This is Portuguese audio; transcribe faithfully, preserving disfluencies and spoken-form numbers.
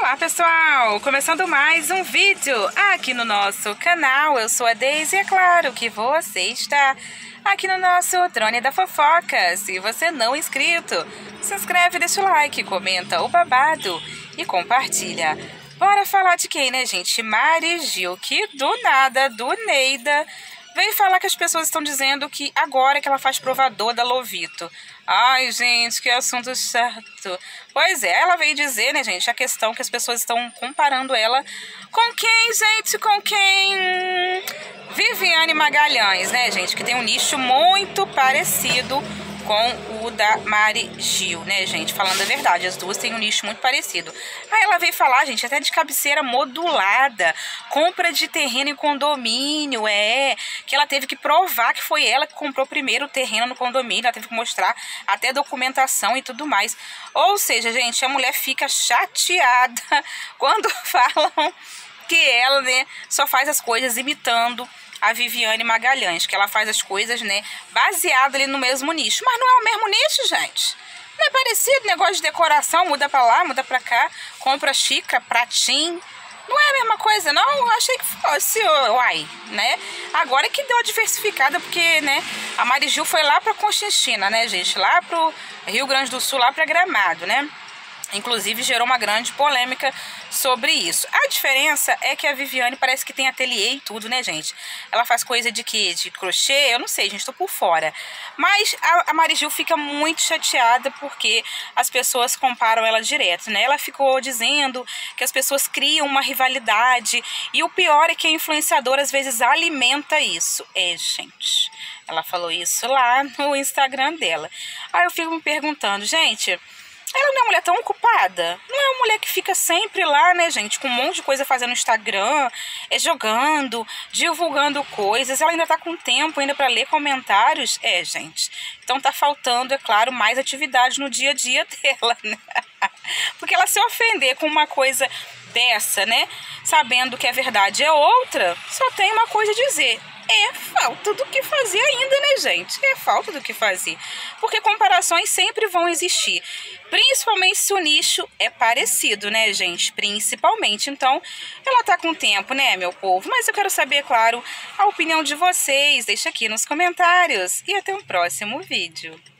Olá pessoal, começando mais um vídeo aqui no nosso canal. Eu sou a Deise e é claro que você está aqui no nosso Drone da Fofoca. Se você não é inscrito, se inscreve, deixa o like, comenta o babado e compartilha. Bora falar de quem, né gente? Mari Gil, que do nada, do Neida, veio falar que as pessoas estão dizendo que agora que ela faz provador da Lovito. Ai, gente, que assunto chato. Pois é, ela veio dizer, né, gente, a questão que as pessoas estão comparando ela com quem, gente? Com quem? Viviane Magalhães, né, gente? Que tem um nicho muito parecido com o da Mari Gil, né, gente? Falando a verdade, as duas têm um nicho muito parecido. Aí ela veio falar, gente, até de cabeceira modulada, compra de terreno em condomínio, é, que ela teve que provar que foi ela que comprou primeiro o terreno no condomínio, ela teve que mostrar até documentação e tudo mais. Ou seja, gente, a mulher fica chateada quando falam que ela, né, só faz as coisas imitando a Viviane Magalhães, que ela faz as coisas, né, baseada ali no mesmo nicho. Mas não é o mesmo nicho, gente. Não é parecido, negócio de decoração, muda pra lá, muda pra cá, compra xícara, pratinho. Não é a mesma coisa, não? Eu achei que fosse, uai, né? Agora que deu uma diversificada, porque, né, a Mari Gil foi lá pra Conchinchina, né, gente? Lá pro Rio Grande do Sul, lá pra Gramado, né? Inclusive gerou uma grande polêmica sobre isso. A diferença é que a Viviane parece que tem ateliê e tudo, né, gente? Ela faz coisa de quê? De crochê? Eu não sei, gente, tô por fora. Mas a, a Mari Gil fica muito chateada porque as pessoas comparam ela direto, né? Ela ficou dizendo que as pessoas criam uma rivalidade e o pior é que a influenciadora às vezes alimenta isso. É, gente, ela falou isso lá no Instagram dela. Aí eu fico me perguntando, gente, ela não é uma mulher tão ocupada? Não é uma mulher que fica sempre lá, né, gente? Com um monte de coisa fazendo no Instagram, é, jogando, divulgando coisas. Ela ainda tá com tempo ainda para ler comentários? É, gente. Então tá faltando, é claro, mais atividade no dia a dia dela, né? Porque ela se ofender com uma coisa dessa, né? Sabendo que a verdade é outra, só tem uma coisa a dizer. É falta do que fazer ainda, né, gente? É falta do que fazer. Porque comparações sempre vão existir. Principalmente se o nicho é parecido, né, gente? Principalmente. Então, ela tá com tempo, né, meu povo? Mas eu quero saber, claro, a opinião de vocês. Deixa aqui nos comentários. E até o próximo vídeo.